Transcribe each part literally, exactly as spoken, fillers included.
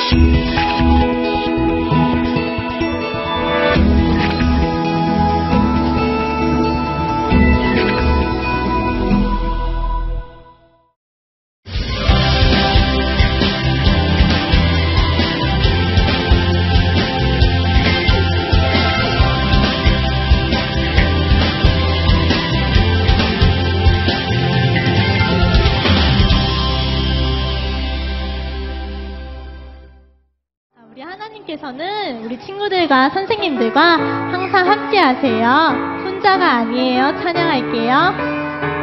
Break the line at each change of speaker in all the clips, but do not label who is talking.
하나님께서는 우리 친구들과 선생님들과 항상 함께 하세요. 혼자가 아니에요. 찬양할게요.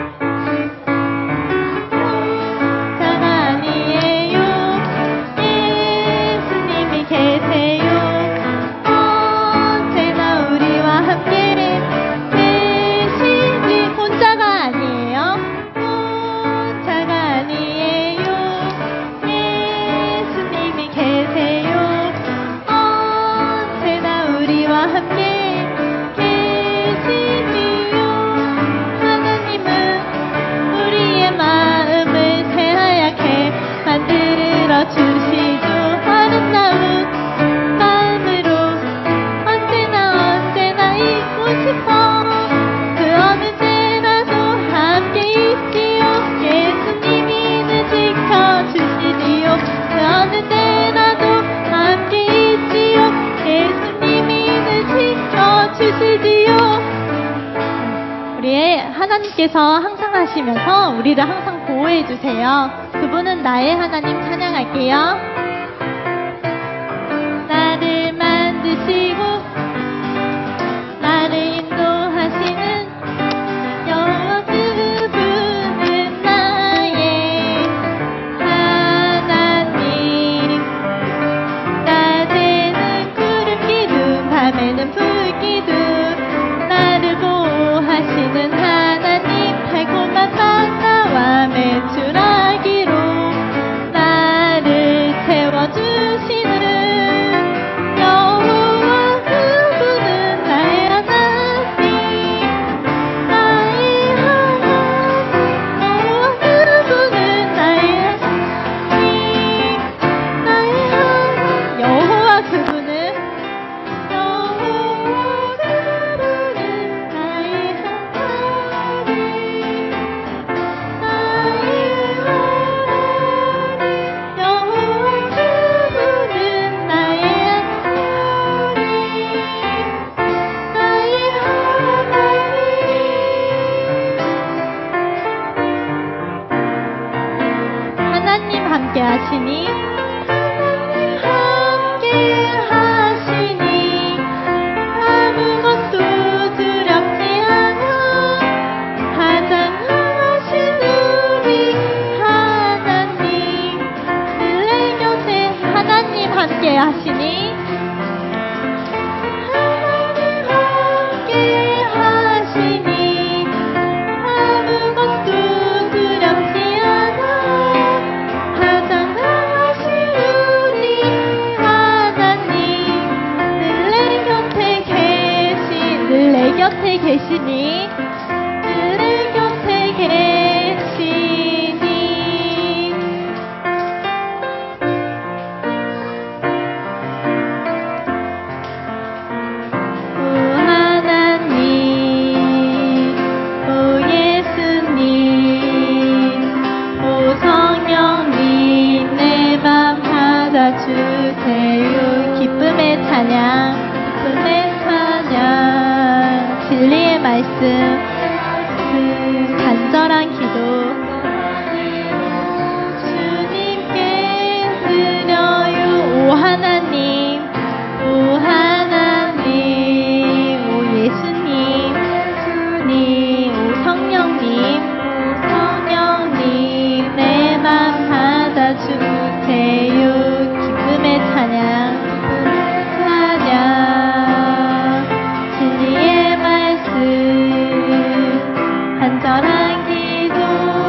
하나님께서 항상 하시면서 우리를 항상 보호해 주세요. 그분은 나의 하나님 찬양할게요. 나를 만드시고 나를 인도하시는 여호와 그분은 나의 하나님. 낮에는 구름 기둥 밤에는 불 기둥 나를 보호하시는 하나님. 달콤한 만나와 메추라기로 나를 채워주시는 여호와 그분은 나의 하나님. 나의 하나님. 여호와 그분은 나의 하나님. 나의 하나님. 여호와 그분은 여호와 그분은 나의 하나님. 하나님 함께 하시니 함께 하시니 아무것도 두렵지 않아. 가장하신 우리 하나님 늘 내 곁에. 하나님 함께 하시니 하나님 함께 하시니 아무것도 두렵지 않아. 곁에 계시니 늘 내 곁에 계시니. 오 하나님 오 예수님 오 성령님 내 맘 받아주세요. 기쁨의 찬양 기쁨의 찬양 진리의 말씀 그 간절한 기도 주님께 드려요. 오 하나님 오 하나님 오 예수님 주님 오 성령님 오 성령님 내 맘 받아주세요. 기쁨의 찬양 간절한 기도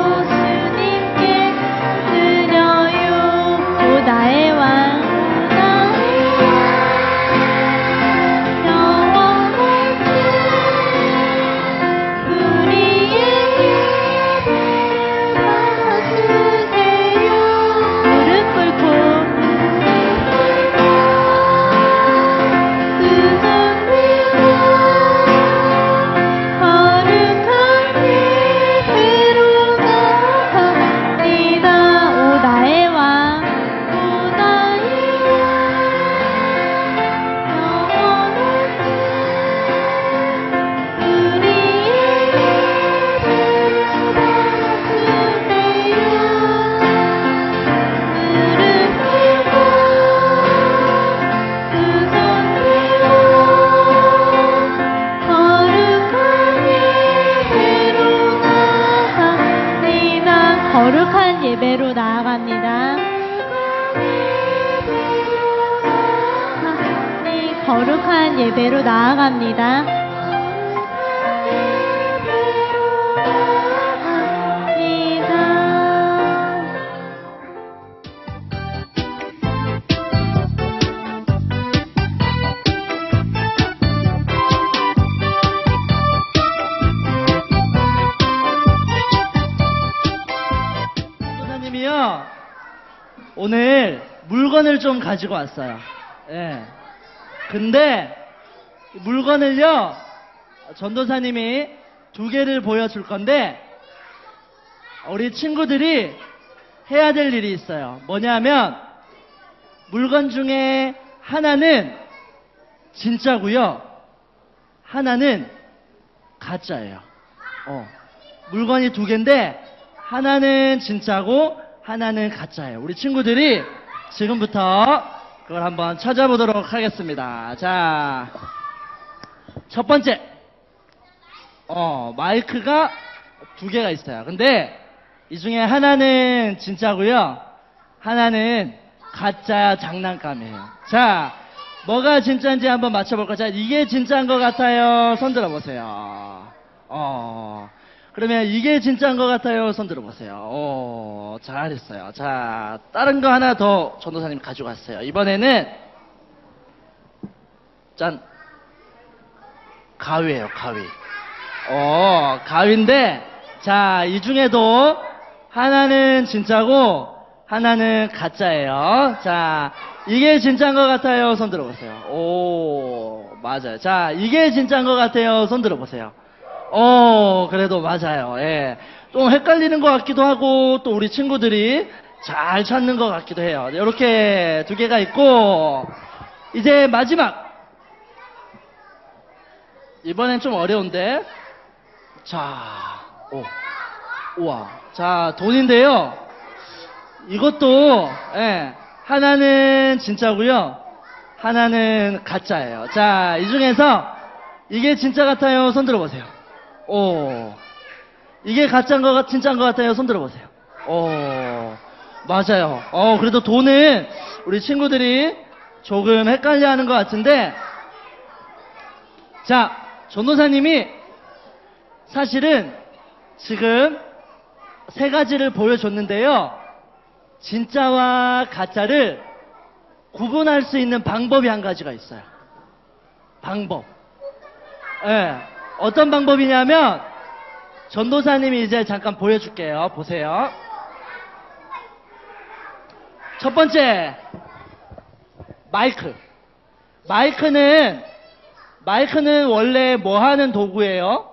거룩한 예배로 나아갑니다.
오늘 물건을 좀 가지고 왔어요. 예. 근데 물건을요, 전도사님이 두 개를 보여줄 건데 우리 친구들이 해야 될 일이 있어요. 뭐냐면 물건 중에 하나는 진짜고요, 하나는 가짜예요. 어. 물건이 두 개인데 하나는 진짜고 하나는 가짜예요. 우리 친구들이 지금부터 그걸 한번 찾아보도록 하겠습니다. 자, 첫 번째, 어, 마이크가 두 개가 있어요. 근데 이 중에 하나는 진짜고요, 하나는 가짜 장난감이에요. 자, 뭐가 진짜인지 한번 맞춰볼까요? 자, 이게 진짜인 것 같아요. 손 들어보세요. 어. 그러면 이게 진짜인 것 같아요. 손 들어보세요. 오, 잘했어요. 자, 다른 거 하나 더 전도사님 가지고 왔어요. 이번에는 짠, 가위예요. 가위. 어, 가위인데, 자, 이 중에도 하나는 진짜고 하나는 가짜예요. 자, 이게 진짜인 것 같아요. 손 들어보세요. 오, 맞아요. 자, 이게 진짜인 것 같아요. 손 들어보세요. 어, 그래도 맞아요. 예. 좀 헷갈리는 것 같기도 하고, 또 우리 친구들이 잘 찾는 것 같기도 해요. 이렇게 두 개가 있고, 이제 마지막. 이번엔 좀 어려운데. 자, 오, 우와. 자, 돈인데요. 이것도, 예, 하나는 진짜고요, 하나는 가짜예요. 자, 이 중에서 이게 진짜 같아요. 손 들어보세요. 오, 이게 가짜인 것 같, 진짜인 것 같아요. 손 들어보세요. 오, 맞아요. 어, 그래도 돈은 우리 친구들이 조금 헷갈려 하는 것 같은데, 자, 전도사님이 사실은 지금 세 가지를 보여줬는데요, 진짜와 가짜를 구분할 수 있는 방법이 한 가지가 있어요. 방법. 예. 네. 어떤 방법이냐면, 전도사님이 이제 잠깐 보여줄게요. 보세요. 첫 번째, 마이크. 마이크는, 마이크는 원래 뭐 하는 도구예요?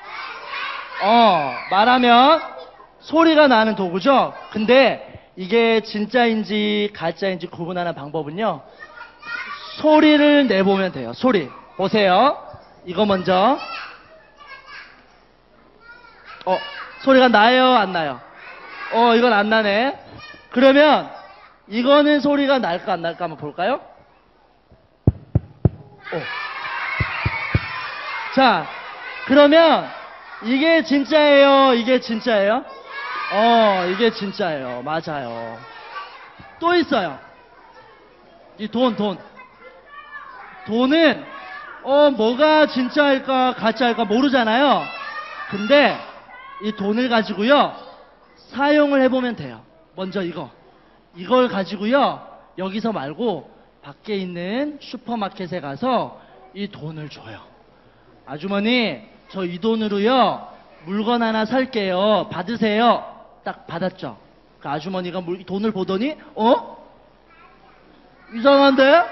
어, 말하면 소리가 나는 도구죠? 근데 이게 진짜인지 가짜인지 구분하는 방법은요, 소리를 내보면 돼요. 소리. 보세요. 이거 먼저. 어, 소리가 나요, 안 나요? 어, 이건 안 나네. 그러면 이거는 소리가 날까 안 날까 한번 볼까요? 어. 자, 그러면 이게 진짜예요, 이게 진짜예요? 어, 이게 진짜예요. 맞아요. 또 있어요. 이 돈, 돈. 돈은 어, 뭐가 진짜일까 가짜일까 모르잖아요. 근데 이 돈을 가지고요, 사용을 해보면 돼요. 먼저 이거. 이걸 가지고요, 여기서 말고 밖에 있는 슈퍼마켓에 가서 이 돈을 줘요. 아주머니, 저 이 돈으로요, 물건 하나 살게요. 받으세요. 딱 받았죠. 그 아주머니가 물, 돈을 보더니, 어? 이상한데?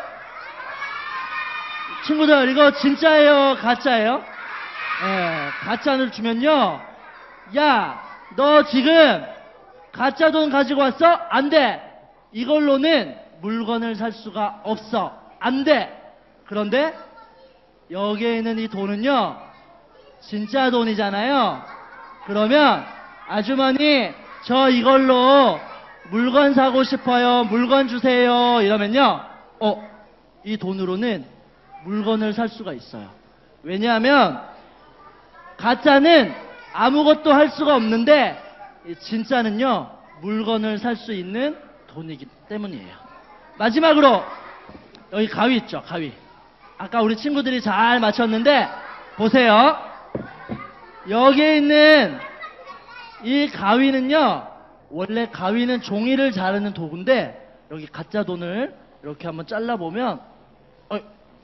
친구들, 이거 진짜예요, 가짜예요? 예, 가짜를 주면요, 야, 너 지금 가짜 돈 가지고 왔어? 안 돼. 이걸로는 물건을 살 수가 없어. 안 돼. 그런데 여기에 있는 이 돈은요, 진짜 돈이잖아요. 그러면 아주머니, 저 이걸로 물건 사고 싶어요. 물건 주세요. 이러면요, 어, 이 돈으로는 물건을 살 수가 있어요. 왜냐하면 가짜는 아무것도 할 수가 없는데, 진짜는요, 물건을 살 수 있는 돈이기 때문이에요. 마지막으로 여기 가위 있죠, 가위. 아까 우리 친구들이 잘 맞췄는데 보세요. 여기에 있는 이 가위는요, 원래 가위는 종이를 자르는 도구인데 여기 가짜 돈을 이렇게 한번 잘라보면 어,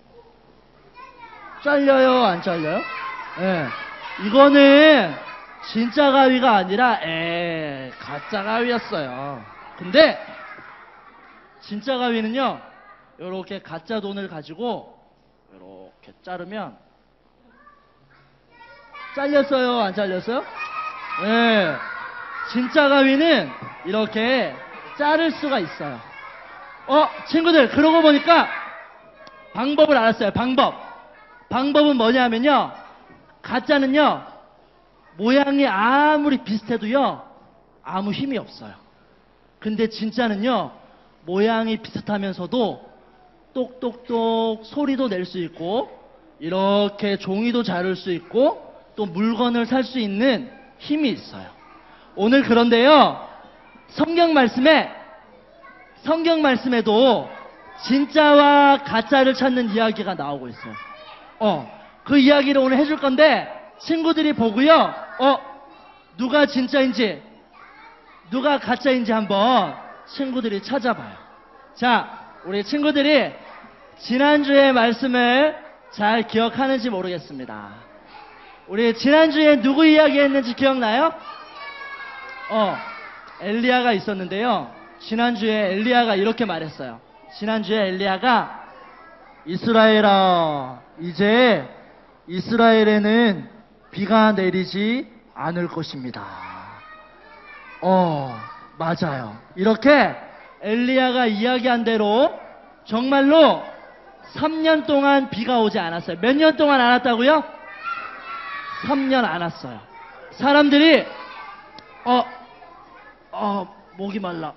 잘려요 안 잘려요? 예. 이거는 진짜 가위가 아니라 에 가짜 가위였어요. 근데 진짜 가위는요, 이렇게 가짜 돈을 가지고 이렇게 자르면 잘렸어요 안 잘렸어요? 예. 진짜 가위는 이렇게 자를 수가 있어요. 어, 친구들, 그러고 보니까 방법을 알았어요. 방법. 방법은 뭐냐면요, 가짜는요, 모양이 아무리 비슷해도요, 아무 힘이 없어요. 근데 진짜는요, 모양이 비슷하면서도 똑똑똑 소리도 낼 수 있고, 이렇게 종이도 자를 수 있고, 또 물건을 살 수 있는 힘이 있어요. 오늘 그런데요, 성경 말씀에, 성경 말씀에도 진짜와 가짜를 찾는 이야기가 나오고 있어요. 어, 그 이야기를 오늘 해줄 건데, 친구들이 보고요, 어, 누가 진짜인지, 누가 가짜인지 한번 친구들이 찾아봐요. 자, 우리 친구들이 지난주의 말씀을 잘 기억하는지 모르겠습니다. 우리 지난주에 누구 이야기 했는지 기억나요? 어, 엘리야가 있었는데요. 지난주에 엘리야가 이렇게 말했어요. 지난주에 엘리야가 이스라엘아, 이제 이스라엘에는 비가 내리지 않을 것입니다. 어, 맞아요. 이렇게 엘리야가 이야기한 대로 정말로 삼 년 동안 비가 오지 않았어요. 몇 년 동안 안 왔다고요? 삼 년 안 왔어요. 사람들이 어, 어, 목이 말라.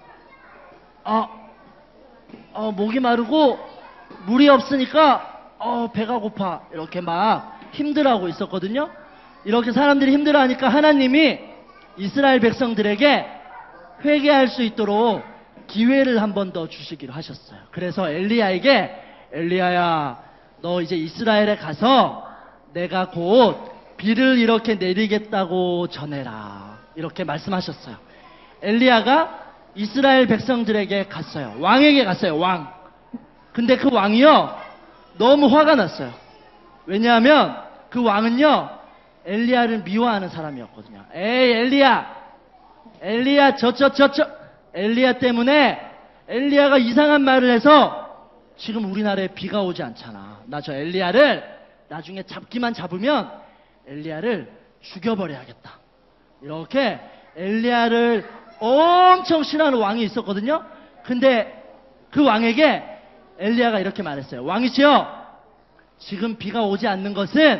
어, 어, 목이 마르고 물이 없으니까 어, 배가 고파. 이렇게 막 힘들어하고 있었거든요. 이렇게 사람들이 힘들어하니까 하나님이 이스라엘 백성들에게 회개할 수 있도록 기회를 한 번 더 주시기로 하셨어요. 그래서 엘리야에게, 엘리야야, 너 이제 이스라엘에 가서 내가 곧 비를 이렇게 내리겠다고 전해라. 이렇게 말씀하셨어요. 엘리야가 이스라엘 백성들에게 갔어요. 왕에게 갔어요. 왕. 근데 그 왕이요, 너무 화가 났어요. 왜냐하면 그 왕은요, 엘리야를 미워하는 사람이었거든요. 에이 엘리야, 엘리야 저저 저저 엘리야 때문에 엘리야가 이상한 말을 해서 지금 우리나라에 비가 오지 않잖아. 나 저 엘리야를 나중에 잡기만 잡으면 엘리야를 죽여버려야겠다. 이렇게 엘리야를 엄청 싫어하는 왕이 있었거든요. 근데 그 왕에게 엘리야가 이렇게 말했어요. 왕이시여, 지금 비가 오지 않는 것은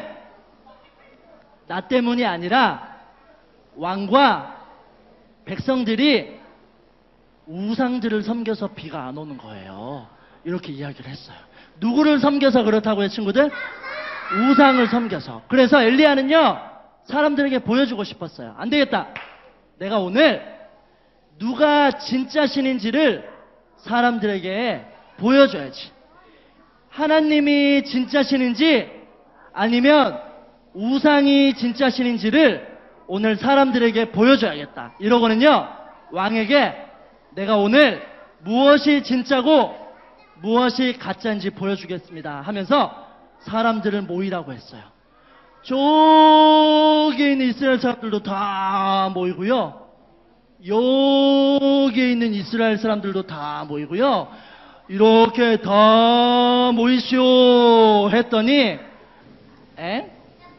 나 때문이 아니라 왕과 백성들이 우상들을 섬겨서 비가 안 오는 거예요. 이렇게 이야기를 했어요. 누구를 섬겨서 그렇다고요, 친구들? 우상을 섬겨서. 그래서 엘리야는요, 사람들에게 보여주고 싶었어요. 안 되겠다. 내가 오늘 누가 진짜 신인지를 사람들에게 보여줘야지. 하나님이 진짜 신인지 아니면 우상이 진짜 신인지를 오늘 사람들에게 보여줘야겠다. 이러고는요, 왕에게 내가 오늘 무엇이 진짜고 무엇이 가짜인지 보여주겠습니다 하면서 사람들을 모이라고 했어요. 저기 있는 이스라엘 사람들도 다 모이고요, 여기에 있는 이스라엘 사람들도 다 모이고요, 이렇게 다 모이시오 했더니 에?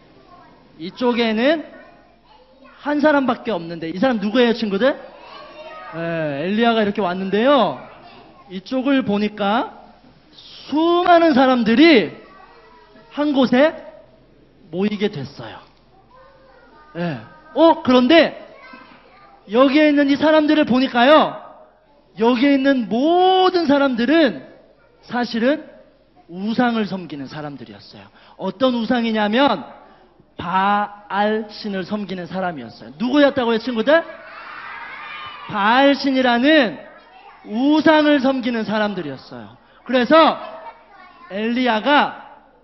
이쪽에는 한 사람밖에 없는데, 이 사람 누구예요, 친구들? 에, 엘리야가 이렇게 왔는데요, 이쪽을 보니까 수많은 사람들이 한 곳에 모이게 됐어요. 예. 어, 그런데 여기에 있는 이 사람들을 보니까요, 여기에 있는 모든 사람들은 사실은 우상을 섬기는 사람들이었어요. 어떤 우상이냐면 바알 신을 섬기는 사람이었어요. 누구였다고요, 친구들? 바알 신이라는 우상을 섬기는 사람들이었어요. 그래서 엘리야가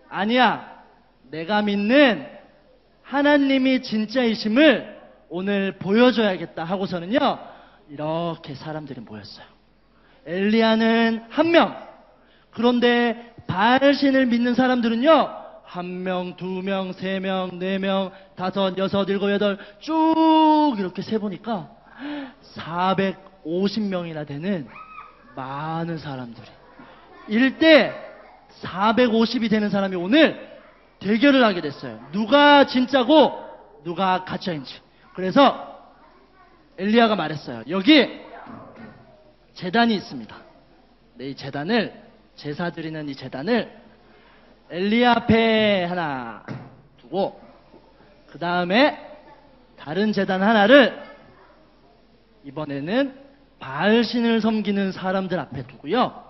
아니야, 내가 믿는 하나님이 진짜이심을 오늘 보여줘야겠다 하고서는요, 이렇게 사람들이 모였어요. 엘리야는 한 명. 그런데 바알신을 믿는 사람들은요, 한 명, 두 명, 세 명, 네 명, 다섯, 여섯, 일곱, 여덟 쭉 이렇게 세보니까 사백오십 명이나 되는 많은 사람들이, 일대 사백오십이 되는 사람이 오늘 대결을 하게 됐어요. 누가 진짜고 누가 가짜인지. 그래서 엘리야가 말했어요. 여기 제단이 있습니다. 네, 이 제단을, 제사 드리는 이 제단을 엘리야 앞에 하나 두고, 그 다음에 다른 제단 하나를 이번에는 바알신을 섬기는 사람들 앞에 두고요,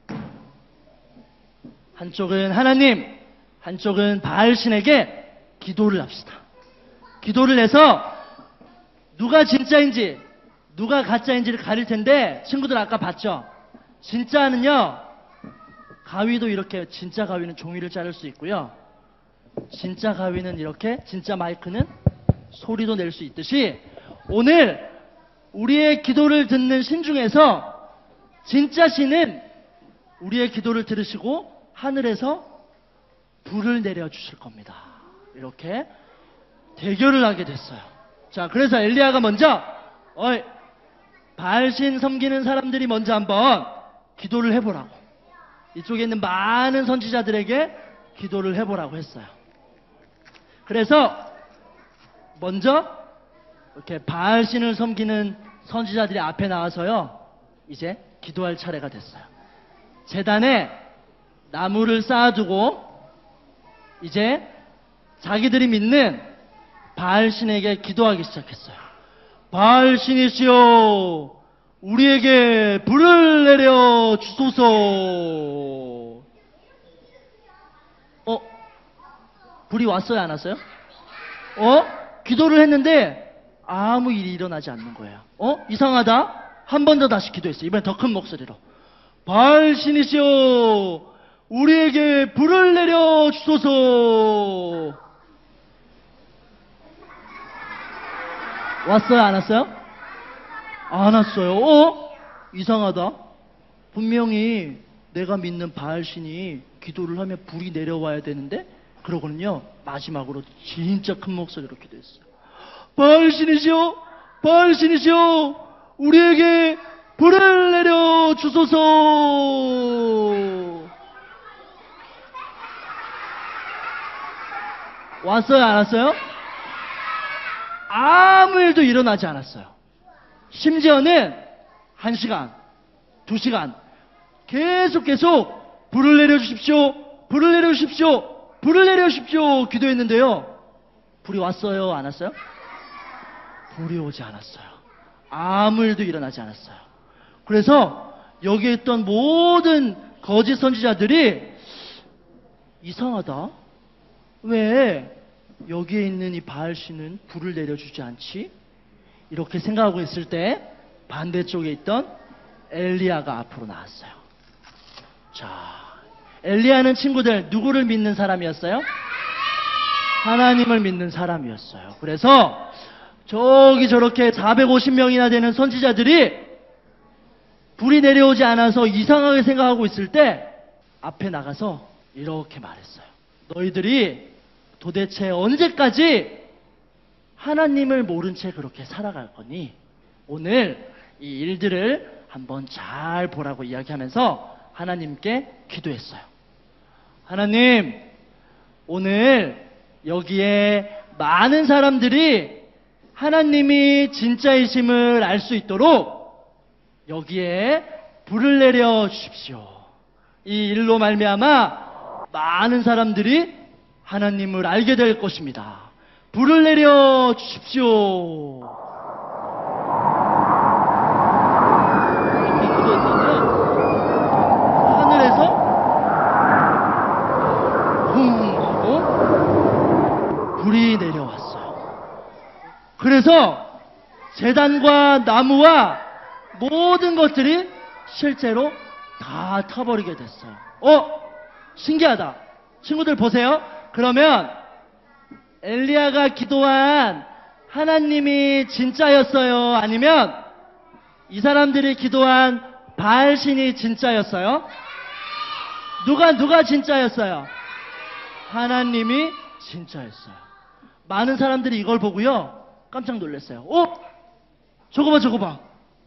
한쪽은 하나님, 한쪽은 바알신에게 기도를 합시다. 기도를 해서 누가 진짜인지 누가 가짜인지를 가릴 텐데, 친구들 아까 봤죠? 진짜는요, 가위도 이렇게, 진짜 가위는 종이를 자를 수 있고요, 진짜 가위는 이렇게, 진짜 마이크는 소리도 낼 수 있듯이, 오늘 우리의 기도를 듣는 신 중에서 진짜 신은 우리의 기도를 들으시고 하늘에서 불을 내려주실 겁니다. 이렇게 대결을 하게 됐어요. 자, 그래서 엘리야가 먼저, 어이, 바알신 섬기는 사람들이 먼저 한번 기도를 해보라고, 이쪽에 있는 많은 선지자들에게 기도를 해보라고 했어요. 그래서 먼저 이렇게 바알신을 섬기는 선지자들이 앞에 나와서요, 이제 기도할 차례가 됐어요. 제단에 나무를 쌓아두고 이제 자기들이 믿는 바알신에게 기도하기 시작했어요. 바알신이시여, 우리에게 불을 내려 주소서. 어? 불이 왔어요, 안 왔어요? 어? 기도를 했는데 아무 일이 일어나지 않는 거예요. 어? 이상하다? 한 번 더 다시 기도했어요. 이번엔 더 큰 목소리로. 바알신이시여, 우리에게 불을 내려 주소서. 왔어요, 안 왔어요? 안 왔어요. 어? 이상하다. 분명히 내가 믿는 바알신이 기도를 하면 불이 내려와야 되는데, 그러고는요, 마지막으로 진짜 큰 목소리로 기도했어요. 바알신이시여, 바알신이시여, 우리에게 불을 내려 주소서. 왔어요, 안 왔어요? 아무 일도 일어나지 않았어요. 심지어는 한 시간, 두 시간 계속 계속 불을 내려주십시오, 불을 내려주십시오, 불을 내려주십시오 기도했는데요, 불이 왔어요, 안 왔어요? 불이 오지 않았어요. 아무 일도 일어나지 않았어요. 그래서 여기에 있던 모든 거짓 선지자들이, 이상하다, 왜 여기에 있는 이 바알신은 불을 내려주지 않지? 이렇게 생각하고 있을 때 반대쪽에 있던 엘리야가 앞으로 나왔어요. 자, 엘리야는 친구들 누구를 믿는 사람이었어요? 하나님을 믿는 사람이었어요. 그래서 저기 저렇게 사백오십 명이나 되는 선지자들이 불이 내려오지 않아서 이상하게 생각하고 있을 때 앞에 나가서 이렇게 말했어요. 너희들이 도대체 언제까지 하나님을 모른 채 그렇게 살아갈 거니? 오늘 이 일들을 한번 잘 보라고 이야기하면서 하나님께 기도했어요. 하나님, 오늘 여기에 많은 사람들이 하나님이 진짜이심을 알 수 있도록 여기에 불을 내려 주십시오. 이 일로 말미암아 많은 사람들이 하나님을 알게 될 것입니다. 불을 내려 주십시오. 이렇게 기도했더니 하늘에서 붕 하고 불이 내려왔어요. 그래서 제단과 나무와 모든 것들이 실제로 다 타버리게 됐어요. 어? 신기하다. 친구들 보세요. 그러면 엘리야가 기도한 하나님이 진짜였어요? 아니면 이 사람들이 기도한 바알신이 진짜였어요? 누가 누가 진짜였어요? 하나님이 진짜였어요. 많은 사람들이 이걸 보고요 깜짝 놀랐어요. 어? 저거 봐 저거 봐.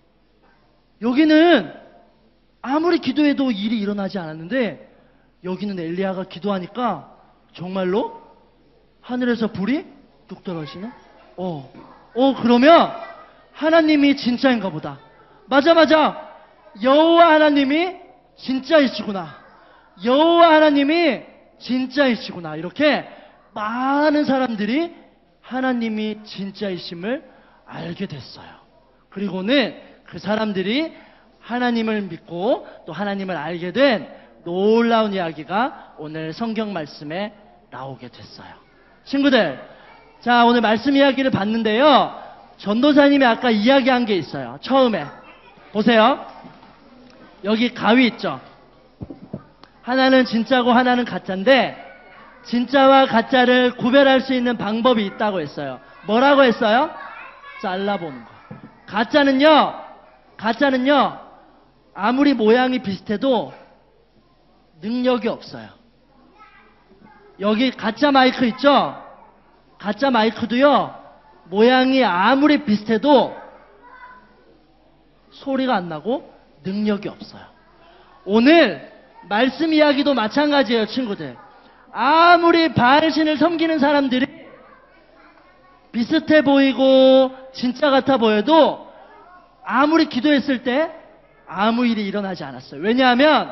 여기는 아무리 기도해도 일이 일어나지 않았는데 여기는 엘리야가 기도하니까 정말로 하늘에서 불이 뚝 떨어지네? 어, 어 그러면 하나님이 진짜인가 보다. 맞아 맞아. 여호와 하나님이 진짜이시구나. 여호와 하나님이 진짜이시구나. 이렇게 많은 사람들이 하나님이 진짜이심을 알게 됐어요. 그리고는 그 사람들이 하나님을 믿고 또 하나님을 알게 된 놀라운 이야기가 오늘 성경 말씀에 나오게 됐어요. 친구들, 자 오늘 말씀 이야기를 봤는데요. 전도사님이 아까 이야기한 게 있어요. 처음에 보세요. 여기 가위 있죠. 하나는 진짜고 하나는 가짜인데 진짜와 가짜를 구별할 수 있는 방법이 있다고 했어요. 뭐라고 했어요? 잘라보는 거. 가짜는요, 가짜는요, 아무리 모양이 비슷해도 능력이 없어요. 여기 가짜 마이크 있죠? 가짜 마이크도요, 모양이 아무리 비슷해도 소리가 안 나고 능력이 없어요. 오늘 말씀 이야기도 마찬가지예요, 친구들. 아무리 바알신을 섬기는 사람들이 비슷해 보이고 진짜 같아 보여도 아무리 기도했을 때 아무 일이 일어나지 않았어요. 왜냐하면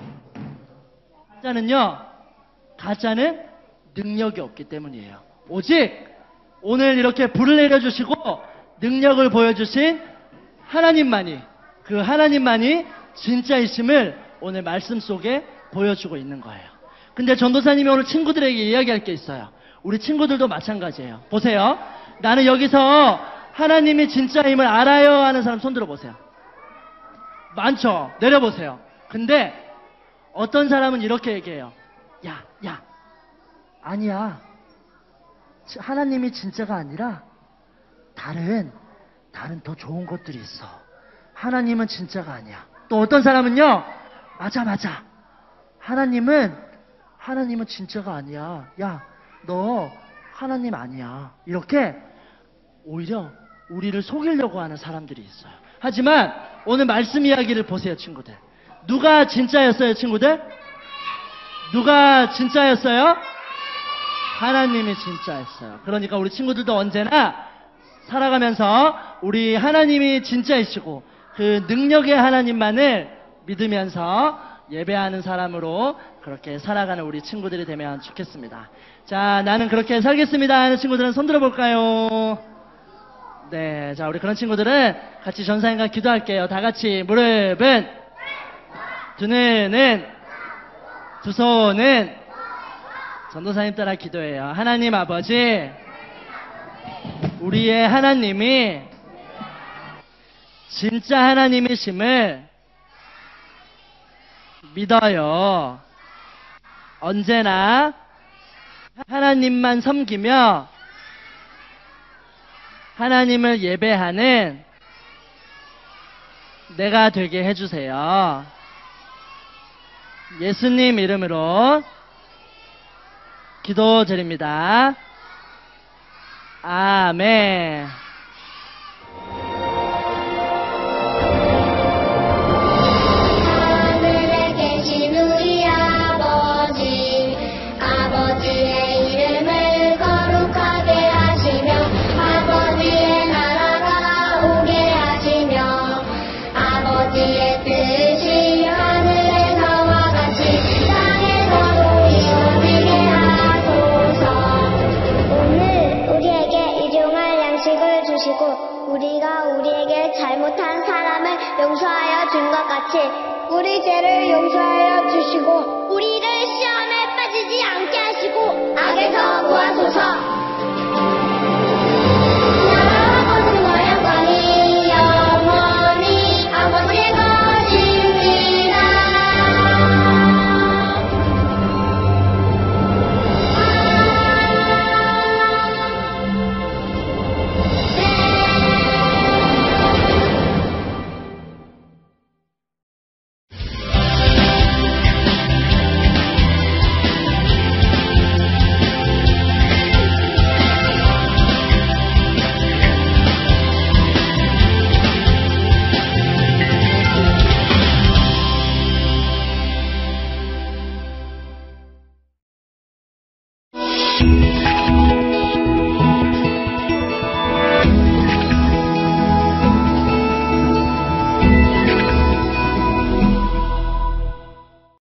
가짜는요, 가짜는 능력이 없기 때문이에요. 오직 오늘 이렇게 불을 내려주시고 능력을 보여주신 하나님만이, 그 하나님만이 진짜이심을 오늘 말씀 속에 보여주고 있는 거예요. 근데 전도사님이 오늘 친구들에게 이야기할 게 있어요. 우리 친구들도 마찬가지예요. 보세요. 나는 여기서 하나님이 진짜임을 알아요 하는 사람 손 들어보세요. 많죠? 내려보세요. 근데 어떤 사람은 이렇게 얘기해요. 야, 야, 아니야. 하나님이 진짜가 아니라 다른, 다른 더 좋은 것들이 있어. 하나님은 진짜가 아니야. 또 어떤 사람은요, 맞아, 맞아. 하나님은, 하나님은 진짜가 아니야. 야, 너 하나님 아니야. 이렇게 오히려 우리를 속이려고 하는 사람들이 있어요. 하지만 오늘 말씀 이야기를 보세요, 친구들. 누가 진짜였어요, 친구들? 누가 진짜였어요? 하나님이 진짜였어요. 그러니까 우리 친구들도 언제나 살아가면서 우리 하나님이 진짜이시고 그 능력의 하나님만을 믿으면서 예배하는 사람으로 그렇게 살아가는 우리 친구들이 되면 좋겠습니다. 자, 나는 그렇게 살겠습니다 하는 친구들은 손 들어볼까요? 네, 자, 우리 그런 친구들은 같이 전사님과 기도할게요. 다 같이 무릎은, 두 눈은, 두 손은 전도사님 따라 기도해요. 하나님 아버지, 우리의 하나님이 진짜 하나님이심을 믿어요. 언제나 하나님만 섬기며 하나님을 예배하는 내가 되게 해주세요. 예수님 이름으로 기도드립니다. 아멘.
하늘에 계신 우리 아버지, 아버지의 이름을 거룩하게 하시며 아버지의 나라가 오게 하시며 아버지의 뜻이 하늘에서와 같이 땅에서도 이루어지게 하소서. 오늘 우리에게 일용할 양식을 주시고 우리가 우리에게 잘못한 사람을 용서하여 준 것 같이 우리 죄를 용서하여 주시고 우리를 시험에 빠지지 않게 하시고 악에서 구하소서.